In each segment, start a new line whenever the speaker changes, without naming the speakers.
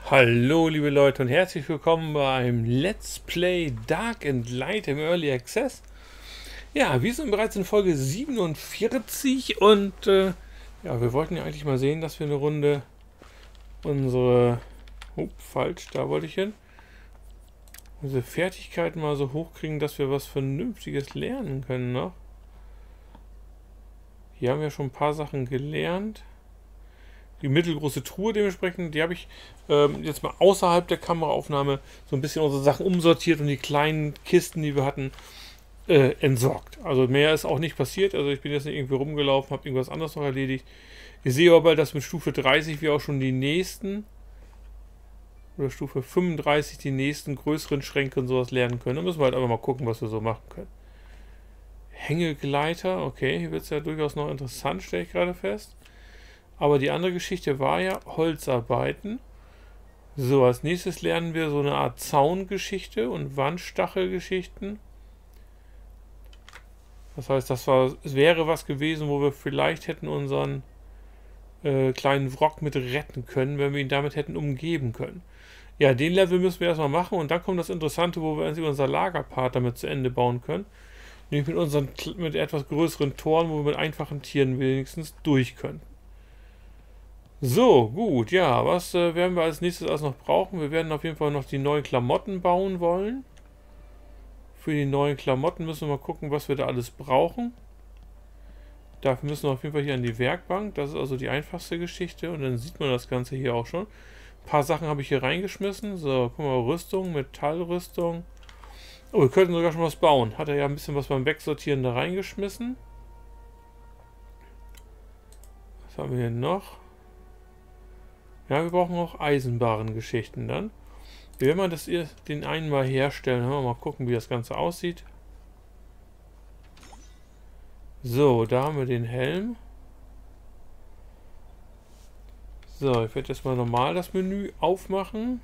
Hallo liebe Leute und herzlich willkommen beim Let's Play Dark and Light im Early Access. Ja, wir sind bereits in Folge 47 und ja, wir wollten ja eigentlich mal sehen, dass wir eine Runde unsere... falsch, da wollte ich hin. Unsere Fertigkeiten mal so hochkriegen, dass wir was Vernünftiges lernen können noch. Hier haben wir schon ein paar Sachen gelernt. Die mittelgroße Truhe dementsprechend, die habe ich jetzt mal außerhalb der Kameraaufnahme so ein bisschen unsere Sachen umsortiert und die kleinen Kisten, die wir hatten, entsorgt. Also mehr ist auch nicht passiert. Also ich bin jetzt nicht irgendwie rumgelaufen, habe irgendwas anderes noch erledigt. Ich sehe aber bald, dass mit Stufe 30 wir auch schon die nächsten oder Stufe 35 die nächsten größeren Schränke und sowas lernen können. Da müssen wir halt einfach mal gucken, was wir so machen können. Hängegleiter, okay, hier wird es ja durchaus noch interessant, stelle ich gerade fest. Aber die andere Geschichte war ja Holzarbeiten. So, als nächstes lernen wir so eine Art Zaungeschichte und Wandstachelgeschichten. Das heißt, es wäre was gewesen, wo wir vielleicht hätten unseren kleinen Wrock mit retten können, wenn wir ihn damit hätten umgeben können. Ja, den Level müssen wir erstmal machen und dann kommt das Interessante, wo wir unser Lagerpart damit zu Ende bauen können. Nämlich mit etwas größeren Toren, wo wir mit einfachen Tieren wenigstens durch können. So, gut, ja, was werden wir als nächstes alles noch brauchen? Wir werden auf jeden Fall noch die neuen Klamotten bauen wollen. Für die neuen Klamotten müssen wir mal gucken, was wir da alles brauchen. Dafür müssen wir auf jeden Fall hier an die Werkbank. Das ist also die einfachste Geschichte. Und dann sieht man das Ganze hier auch schon. Ein paar Sachen habe ich hier reingeschmissen. So, guck mal, Rüstung, Metallrüstung. Oh, wir könnten sogar schon was bauen. Hat er ja ein bisschen was beim Wegsortieren da reingeschmissen. Was haben wir hier noch? Ja, wir brauchen auch Eisenbahngeschichten dann. Wir werden mal den einen mal herstellen. Mal gucken, wie das Ganze aussieht. So, da haben wir den Helm. So, ich werde jetzt mal normal das Menü aufmachen.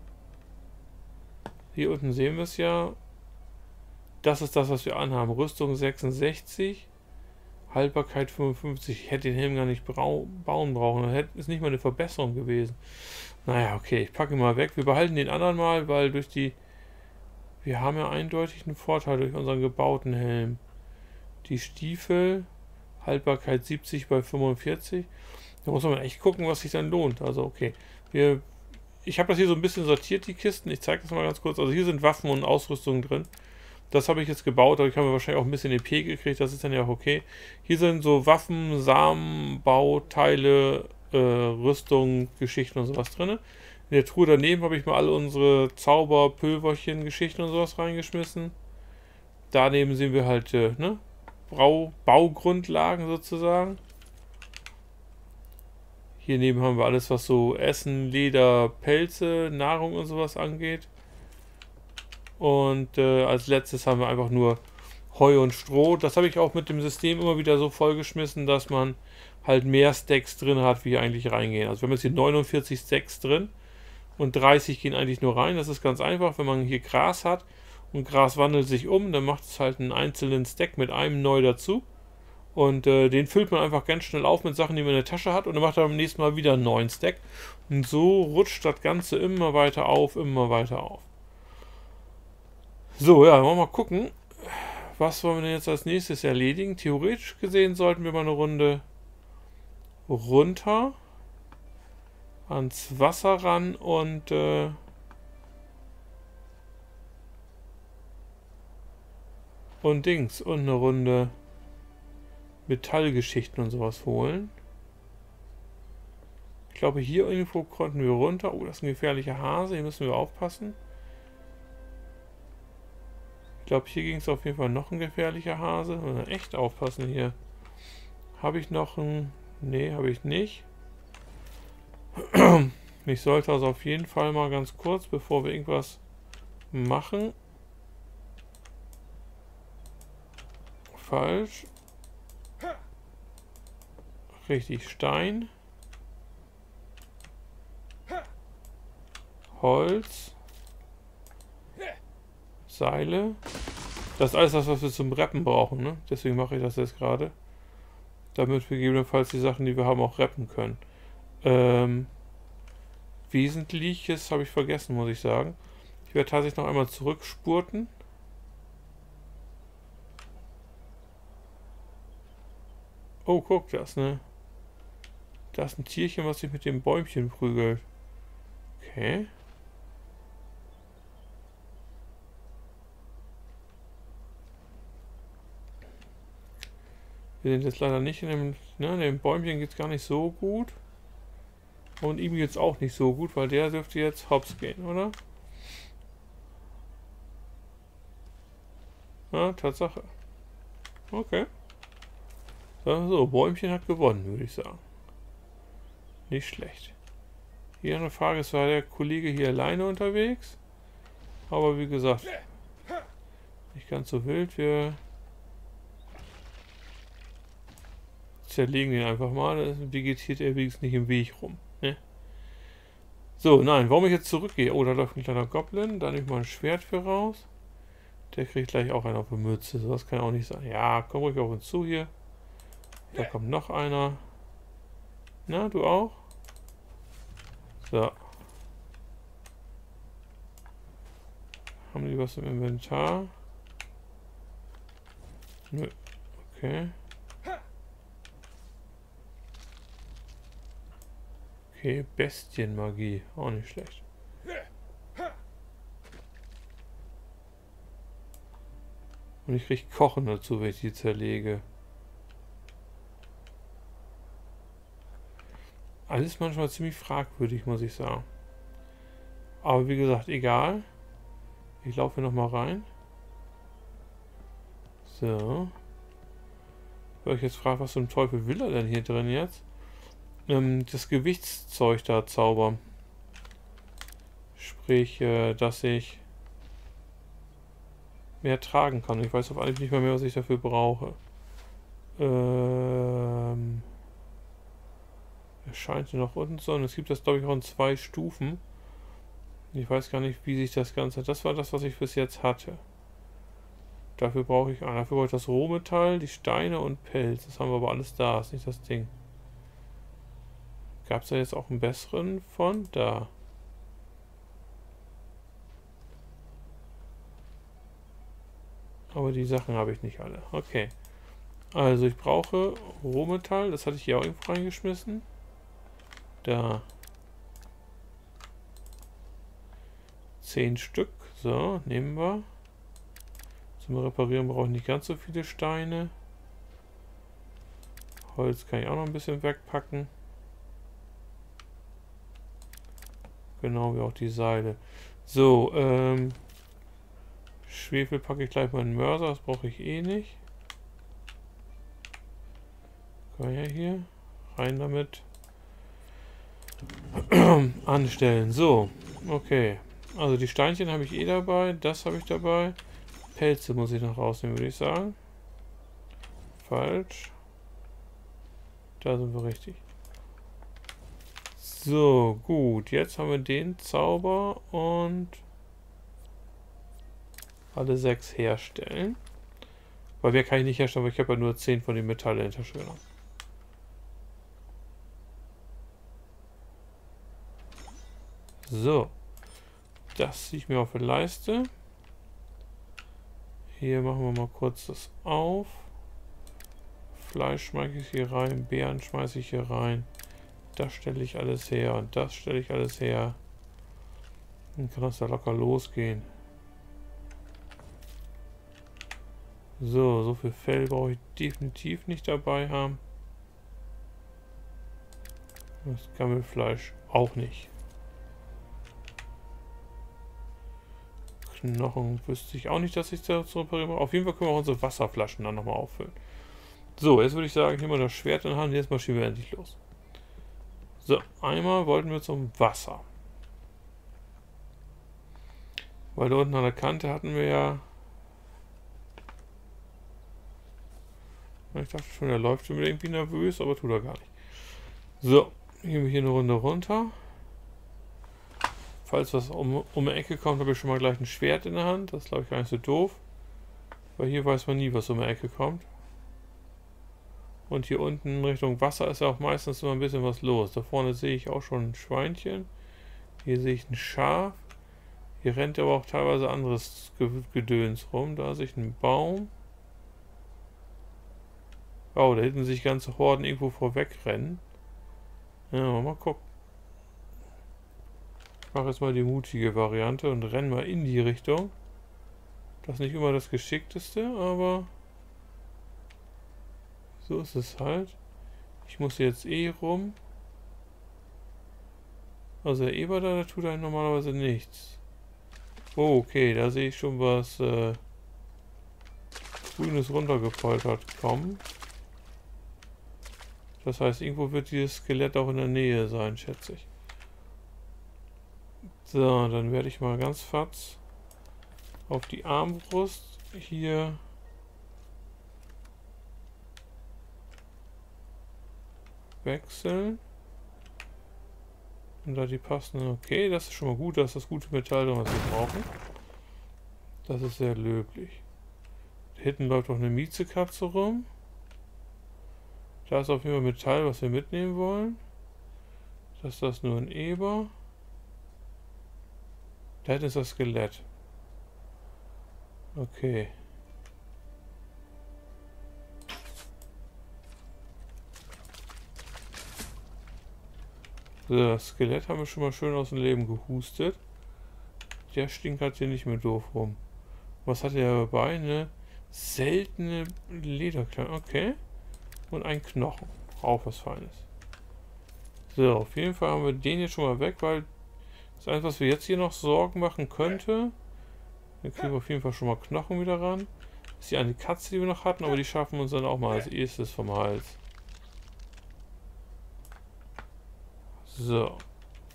Hier unten sehen wir es ja. Das ist das, was wir anhaben. Rüstung 66. Haltbarkeit 55. Ich hätte den Helm gar nicht bauen brauchen. Das ist nicht mal eine Verbesserung gewesen. Naja, okay. Ich packe ihn mal weg. Wir behalten den anderen mal, weil wir haben ja eindeutig einen Vorteil durch unseren gebauten Helm. Die Stiefel. Haltbarkeit 70 bei 45. Da muss man echt gucken, was sich dann lohnt. Also, okay. Ich habe das hier so ein bisschen sortiert, die Kisten. Ich zeige das mal ganz kurz. Also, hier sind Waffen und Ausrüstung drin. Das habe ich jetzt gebaut, aber ich habe wahrscheinlich auch ein bisschen EP gekriegt, das ist dann ja auch okay. Hier sind so Waffen, Samen, Bauteile, Rüstung, Geschichten und sowas drin. In der Truhe daneben habe ich mal alle unsere Zauber, Pülverchen, Geschichten und sowas reingeschmissen. Daneben sehen wir halt Baugrundlagen sozusagen. Hier neben haben wir alles, was so Essen, Leder, Pelze, Nahrung und sowas angeht. Und als letztes haben wir einfach nur Heu und Stroh. Das habe ich auch mit dem System immer wieder so vollgeschmissen, dass man halt mehr Stacks drin hat, wie hier eigentlich reingehen. Also wir haben jetzt hier 49 Stacks drin und 30 gehen eigentlich nur rein. Das ist ganz einfach, wenn man hier Gras hat und Gras wandelt sich um, dann macht es halt einen einzelnen Stack mit einem neu dazu. Und den füllt man einfach ganz schnell auf mit Sachen, die man in der Tasche hat und dann macht er beim nächsten Mal wieder einen neuen Stack. Und so rutscht das Ganze immer weiter auf, immer weiter auf. So, ja, wollen wir mal gucken, was wollen wir denn jetzt als nächstes erledigen. Theoretisch gesehen sollten wir mal eine Runde runter ans Wasser ran und Dings und eine Runde Metallgeschichten und sowas holen. Ich glaube, hier irgendwo konnten wir runter. Oh, das ist ein gefährlicher Hase, hier müssen wir aufpassen. Ich glaube, hier ging es auf jeden Fall noch ein gefährlicher Hase. Müssen wir echt aufpassen hier. Habe ich noch einen... Nee, habe ich nicht. Ich sollte also auf jeden Fall mal ganz kurz, bevor wir irgendwas machen. Falsch. Richtig, Stein. Holz. Seile. Das ist alles das, was wir zum Rappen brauchen, ne? Deswegen mache ich das jetzt gerade. Damit wir gegebenenfalls die Sachen, die wir haben, auch rappen können. Wesentliches habe ich vergessen, muss ich sagen. Ich werde tatsächlich noch einmal zurückspurten. Oh, guck das, ne? Da ist ein Tierchen, was sich mit dem Bäumchen prügelt. Okay. Wir sind jetzt leider nicht in dem... Ne, dem Bäumchen geht es gar nicht so gut. Und ihm geht es auch nicht so gut, weil der dürfte jetzt hops gehen, oder? Ja, Tatsache. Okay. So, Bäumchen hat gewonnen, würde ich sagen. Nicht schlecht. Hier eine Frage, ist war der Kollege hier alleine unterwegs? Aber wie gesagt, nicht ganz so wild. Wir zerlegen den einfach mal. Das vegetiert er wenigstens nicht im Weg rum. Ne? So, nein, warum ich jetzt zurückgehe? Oh, da läuft ein kleiner Goblin. Da nehme ich mal ein Schwert für raus. Der kriegt gleich auch einen auf die Mütze. So, das kann auch nicht sein. Ja, komm ruhig auf uns zu hier. Da kommt noch einer. Na, du auch? So. Haben die was im Inventar? Nö. Okay. Okay, Bestienmagie. Auch nicht schlecht. Und ich krieg Kochen dazu, wenn ich die zerlege. Alles manchmal ziemlich fragwürdig, muss ich sagen. Aber wie gesagt, egal. Ich laufe hier nochmal rein. So. Weil ich jetzt frage, was zum Teufel will er denn hier drin jetzt? Das Gewichtszeug da zaubern. Sprich, dass ich mehr tragen kann. Ich weiß auf Anhieb nicht mehr, was ich dafür brauche. Erscheint hier noch unten so. Und es gibt das, glaube ich, auch in 2 Stufen. Ich weiß gar nicht, wie sich das Ganze... Das war das, was ich bis jetzt hatte. Dafür brauche ich... dafür brauche ich das Rohmetall, die Steine und Pelz. Das haben wir aber alles da. Das ist nicht das Ding. Gab es da jetzt auch einen besseren von? Da. Aber die Sachen habe ich nicht alle. Okay. Also ich brauche Rohmetall. Das hatte ich hier auch irgendwo reingeschmissen. Da. 10 Stück. So, nehmen wir. Zum Reparieren brauche ich nicht ganz so viele Steine. Holz kann ich auch noch ein bisschen wegpacken. Genau wie auch die Seile. So, Schwefel packe ich gleich mal in den Mörser. Das brauche ich eh nicht. Kann ja hier rein damit. Anstellen. So, okay. Also die Steinchen habe ich eh dabei. Das habe ich dabei. Pelze muss ich noch rausnehmen, würde ich sagen. Falsch. Da sind wir richtig. So, gut. Jetzt haben wir den Zauber und alle 6 herstellen. Weil mehr kann ich nicht herstellen, weil ich habe ja nur 10 von den Metallen in der Tasche genommen. So. Das ziehe ich mir auf die Leiste. Hier machen wir mal kurz das auf. Fleisch schmeiße ich hier rein, Beeren schmeiße ich hier rein. Das stelle ich alles her und das stelle ich alles her. Dann kann das da locker losgehen. So viel Fell brauche ich definitiv nicht dabei haben. Das Gammelfleisch auch nicht. Knochen wüsste ich auch nicht, dass ich da zu reparieren brauche. Auf jeden Fall können wir auch unsere Wasserflaschen dann nochmal auffüllen. So, jetzt würde ich sagen, ich nehme mal das Schwert in die Hand. Jetzt marschieren wir endlich los. So, einmal wollten wir zum Wasser. Weil da unten an der Kante hatten wir ja... Ich dachte schon, der läuft schon wieder irgendwie nervös, aber tut er gar nicht. So, gehen wir hier eine Runde runter. Falls was um die Ecke kommt, habe ich schon mal gleich ein Schwert in der Hand. Das ist, glaube ich, gar nicht so doof. Weil hier weiß man nie, was um die Ecke kommt. Und hier unten Richtung Wasser ist ja auch meistens immer ein bisschen was los. Da vorne sehe ich auch schon ein Schweinchen. Hier sehe ich ein Schaf. Hier rennt aber auch teilweise anderes Gedöns rum. Da sehe ich einen Baum. Oh, da hinten sich ganze Horden irgendwo vorwegrennen. Ja, mal gucken. Ich mache jetzt mal die mutige Variante und renne mal in die Richtung. Das ist nicht immer das Geschickteste, aber so ist es halt. Ich muss jetzt eh rum. Also der Eber da, der tut einem normalerweise nichts. Oh, okay, da sehe ich schon was Grünes runtergepoltert kommen. Das heißt, irgendwo wird dieses Skelett auch in der Nähe sein, schätze ich. So, dann werde ich mal ganz fatz auf die Armbrust hier wechseln. Und da die passende. Okay, das ist schon mal gut, das ist das gute Metall, was wir brauchen. Das ist sehr löblich. Da hinten läuft auch eine Miezekatze rum. Da ist auf jeden Fall Metall, was wir mitnehmen wollen. Das ist das nur ein Eber. Da hinten ist das Skelett. Okay. So, das Skelett haben wir schon mal schön aus dem Leben gehustet. Der stinkert hier nicht mehr doof rum. Was hat er dabei? Eine seltene Lederkleidung. Okay. Und ein Knochen. Auch was Feines. So, auf jeden Fall haben wir den jetzt schon mal weg, weil das Einzige, was wir jetzt hier noch Sorgen machen könnte. Dann kriegen wir auf jeden Fall schon mal Knochen wieder ran. Das ist die eine Katze, die wir noch hatten, aber die schaffen wir uns dann auch mal als erstes vom Hals. So.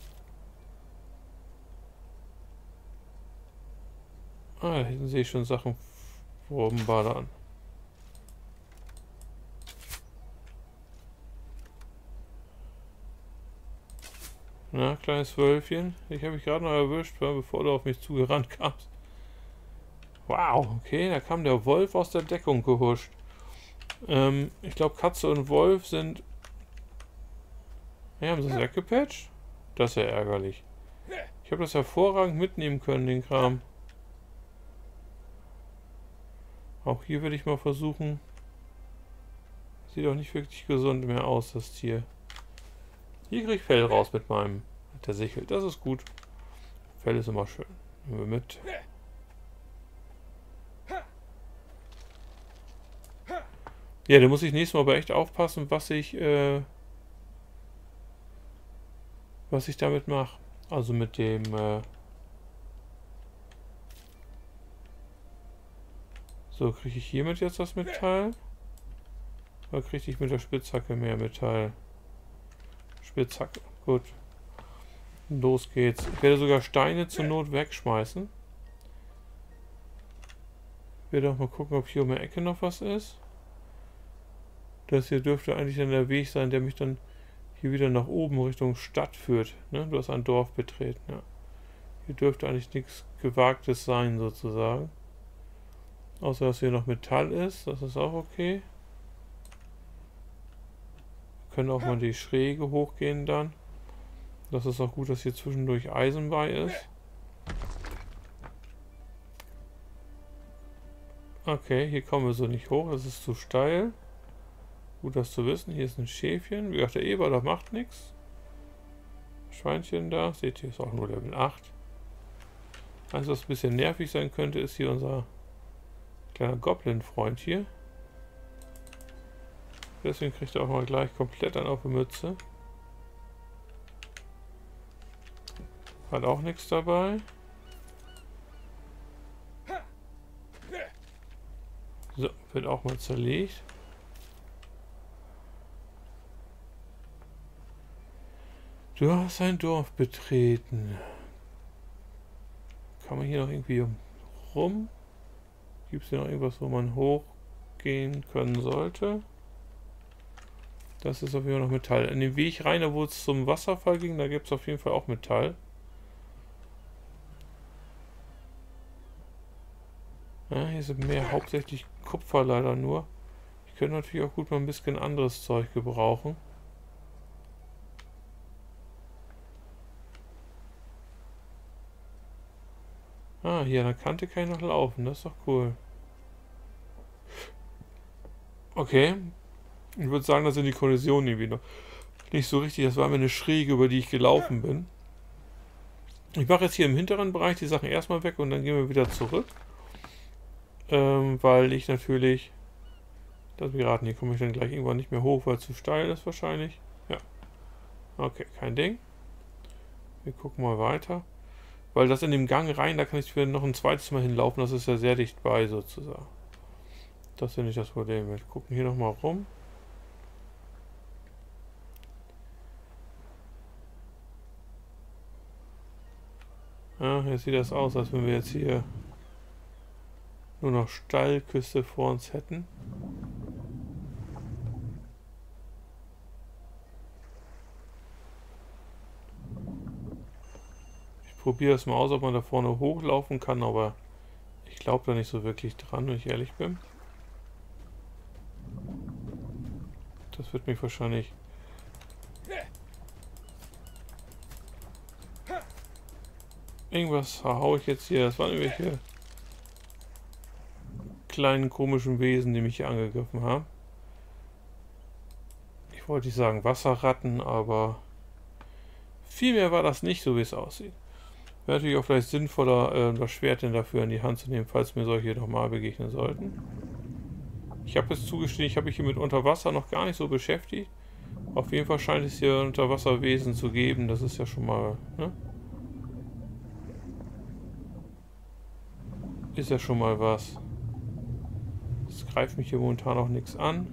Ah, da hinten sehe ich schon Sachen rumballern. Na, kleines Wölfchen. Ich habe mich gerade noch erwischt, bevor du auf mich zugerannt kamst. Wow, okay, da kam der Wolf aus der Deckung gehuscht. Ich glaube, Katze und Wolf sind... Ja, haben sie es weggepatcht? Das ist ja ärgerlich. Ich habe das hervorragend mitnehmen können, den Kram. Auch hier würde ich mal versuchen. Sieht auch nicht wirklich gesund mehr aus, das Tier. Hier kriege ich Fell raus mit der Sichel. Das ist gut. Fell ist immer schön. Nehmen wir mit. Ja, da muss ich nächstes Mal aber echt aufpassen, was ich damit mache. Also mit dem so, kriege ich hiermit jetzt das Metall? Oder kriege ich mit der Spitzhacke mehr Metall? Spitzhacke, gut. Los geht's. Ich werde sogar Steine zur Not wegschmeißen. Ich werde auch mal gucken, ob hier um die Ecke noch was ist. Das hier dürfte eigentlich dann der Weg sein, der mich dann hier wieder nach oben Richtung Stadt führt. Ne? Du hast ein Dorf betreten, ja. Hier dürfte eigentlich nichts Gewagtes sein, sozusagen. Außer, dass hier noch Metall ist. Das ist auch okay. Wir können auch mal die Schräge hochgehen dann. Das ist auch gut, dass hier zwischendurch Eisen bei ist. Okay, hier kommen wir so nicht hoch. Das ist zu steil. Gut, das zu wissen. Hier ist ein Schäfchen. Wie gesagt, der Eber, da macht nichts. Schweinchen da. Seht ihr, ist auch nur Level 8. Also, was ein bisschen nervig sein könnte, ist hier unser kleiner Goblin-Freund hier. Deswegen kriegt er auch mal gleich komplett einen auf die Mütze. Hat auch nichts dabei. So, wird auch mal zerlegt. Du hast ein Dorf betreten. Kann man hier noch irgendwie rum? Gibt es hier noch irgendwas, wo man hochgehen können sollte? Das ist auf jeden Fall noch Metall. In den Weg rein, wo es zum Wasserfall ging, da gibt es auf jeden Fall auch Metall. Ja, hier sind mehr hauptsächlich Kupfer leider nur. Ich könnte natürlich auch gut mal ein bisschen anderes Zeug gebrauchen. Ah, hier an der Kante kann ich noch laufen. Das ist doch cool. Okay. Ich würde sagen, das sind die Kollisionen irgendwie noch nicht so richtig. Das war mir eine Schräge, über die ich gelaufen bin. Ich mache jetzt hier im hinteren Bereich die Sachen erstmal weg und dann gehen wir wieder zurück. Weil ich natürlich... Das Piraten, hier komme ich dann gleich irgendwann nicht mehr hoch, weil es zu steil ist wahrscheinlich. Ja. Okay, kein Ding. Wir gucken mal weiter. Weil das in dem Gang rein, da kann ich wieder noch ein zweites Mal hinlaufen. Das ist ja sehr dicht bei sozusagen. Das ist ja nicht das Problem. Wir gucken hier nochmal rum. Ja, jetzt sieht das aus, als wenn wir jetzt hier nur noch Steilküste vor uns hätten. Ich probiere es mal aus, ob man da vorne hochlaufen kann, aber ich glaube da nicht so wirklich dran, wenn ich ehrlich bin. Das wird mich wahrscheinlich... Irgendwas hau ich jetzt hier. Das waren irgendwelche kleinen komischen Wesen, die mich hier angegriffen haben. Ich wollte nicht sagen Wasserratten, aber viel mehr war das nicht, so wie es aussieht. Wäre natürlich auch vielleicht sinnvoller, das Schwert denn dafür in die Hand zu nehmen, falls mir solche nochmal begegnen sollten. Ich habe jetzt zugestehen, ich habe mich hier mit Unterwasser noch gar nicht so beschäftigt. Auf jeden Fall scheint es hier Unterwasserwesen zu geben. Das ist ja schon mal... Ne? Ist ja schon mal was. Es greift mich hier momentan auch nichts an.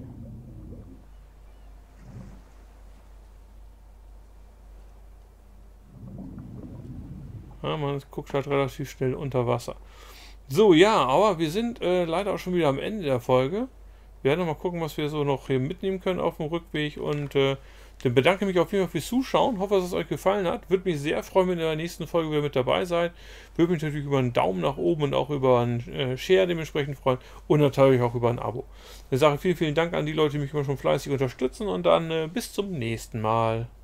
Ja, man guckt halt relativ schnell unter Wasser. So, ja, aber wir sind leider auch schon wieder am Ende der Folge. Wir werden noch mal gucken, was wir so noch hier mitnehmen können auf dem Rückweg. Und dann bedanke ich mich auf jeden Fall fürs Zuschauen. Hoffe, dass es euch gefallen hat. Würde mich sehr freuen, wenn ihr in der nächsten Folge wieder mit dabei seid. Würde mich natürlich über einen Daumen nach oben und auch über einen Share dementsprechend freuen. Und natürlich auch über ein Abo. Ich sage vielen, vielen Dank an die Leute, die mich immer schon fleißig unterstützen. Und dann bis zum nächsten Mal.